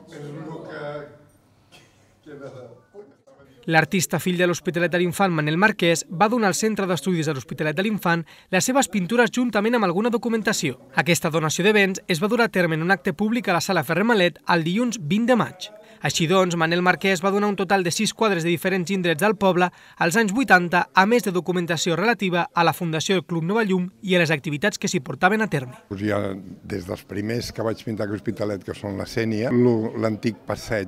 L'artista fill de l'Hospitalet de l'Infant, Manel Marquès, va donar al Centre d'Estudis de l'Hospitalet de l'Infant les seves pintures juntament amb alguna documentació. Aquesta donació de béns es va dur a terme en un acte públic a la Sala Ferrer Malet el dilluns 20 de maig. Així doncs, Manel Marquès va donar un total de 6 quadres de diferents indrets del poble als anys 80, a més de documentació relativa a la Fundació del Club Nova Llum i a les activitats que s'hi portaven a terme. Ja des dels primers que vaig pintar a l'Hospitalet, que són la Sénia, l'antic passeig,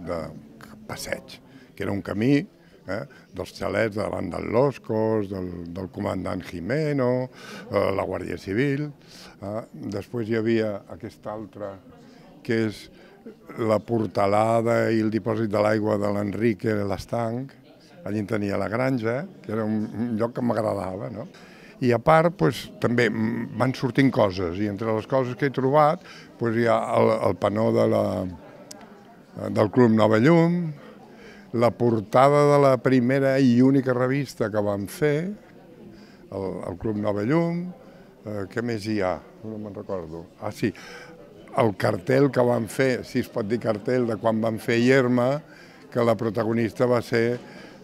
que era un camí dels xalets davant dels Loscos, del comandant Jimeno, la Guàrdia Civil. Després hi havia aquesta altra, que és la portalada i el dipòsit de l'aigua de l'Enrique l'Estanc. Allí en tenia la granja, que era un lloc que m'agradava, no? I a part, també van sortint coses, i entre les coses que he trobat hi ha el panó del Club Nova Llum, la portada de la primera i única revista que vam fer, el Club Nova Llum. Què més hi ha? No me'n recordo. Ah, sí, el cartell que vam fer, si es pot dir cartell, de quan vam fer Yerma, que la protagonista va ser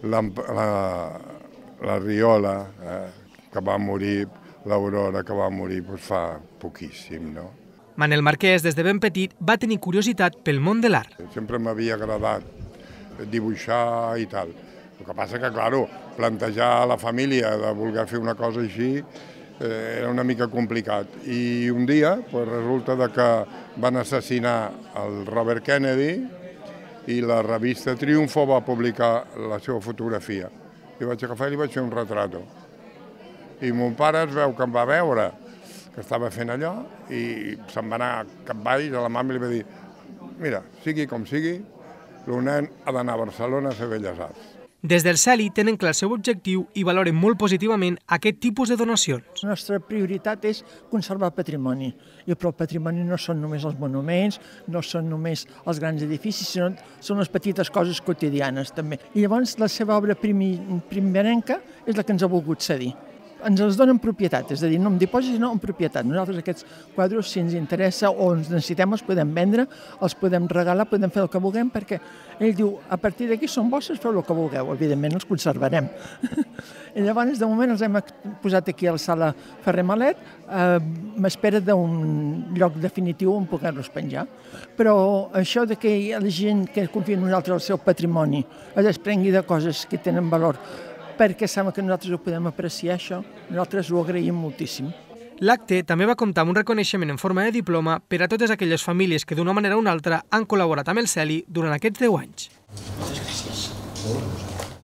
la Riola, que va morir, l'Aurora, que va morir fa poquíssim, no? Manel Marquès, des de ben petit, va tenir curiositat pel món de l'art. Sempre m'havia agradat dibuixar i tal. El que passa que, clar, plantejar a la família de voler fer una cosa així era una mica complicat. I un dia resulta que van assassinar el Robert Kennedy i la revista Triunfo va publicar la seva fotografia. I vaig agafar i li vaig fer un retrato. I mon pare es veu que em va veure que estava fent allò i se'n va anar cap baix a la mama i li va dir: mira, sigui com sigui, el nen ha d'anar a Barcelona a fer Belles Arts. Des del CELI tenen clar el seu objectiu i valoren molt positivament aquest tipus de donacions. La nostra prioritat és conservar el patrimoni. I el patrimoni no són només els monuments, no són només els grans edificis, sinó són les petites coses quotidianes també. I llavors la seva obra primerenca és la que ens ha volgut cedir. Ens els donen propietat, és a dir, no en dipòsit, sinó en propietat. Nosaltres aquests quadres, si ens interessa o ens necessitem, els podem vendre, els podem regalar, podem fer el que vulguem, perquè ell diu, a partir d'aquí són vostres, feu el que vulgueu, evidentment els conservarem. I llavors, de moment, els hem posat aquí a la Sala Ferrer Malet, m'espera d'un lloc definitiu on poder-los penjar. Però això de que la gent que confia en nosaltres el seu patrimoni es desprengui de coses que tenen valor, perquè sembla que nosaltres ho podem apreciar, això, nosaltres ho agraïm moltíssim. L'acte també va comptar amb un reconeixement en forma de diploma per a totes aquelles famílies que d'una manera o una altra han col·laborat amb el CELI durant aquests 10 anys.